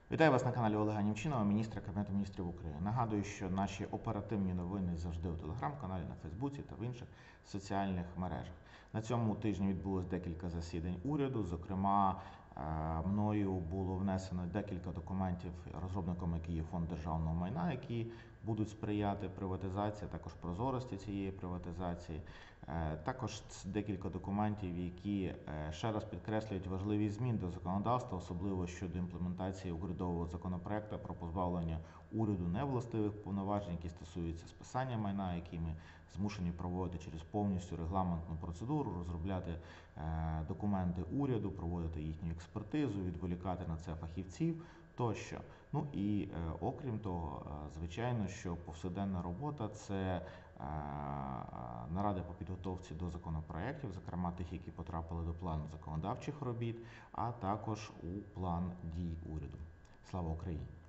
Вітаю вас на каналі Олега Німчинова, міністра Кабінету Міністрів України. Нагадую, що наші оперативні новини завжди у телеграм-каналі, на Фейсбуці та в інших соціальних мережах. На цьому тижні відбулось декілька засідань уряду. Зокрема, мною було внесено декілька документів розробником, який є Фонд державного майна, які будуть сприяти приватизації, також прозорості цієї приватизації. Також декілька документів, які ще раз підкреслюють важливість змін до законодавства, особливо щодо імплементації урядового законопроекту про позбавлення уряду невластивих повноважень, які стосуються списання майна, які ми змушені проводити через повністю регламентну процедуру, розробляти документи уряду, проводити їхню експертизу, відволікати на це фахівців тощо. Ну і окрім того, звичайно, що повсякденна робота – це наради по підготовці до законопроєктів, зокрема тих, які потрапили до плану законодавчих робіт, а також у план дій уряду. Слава Україні!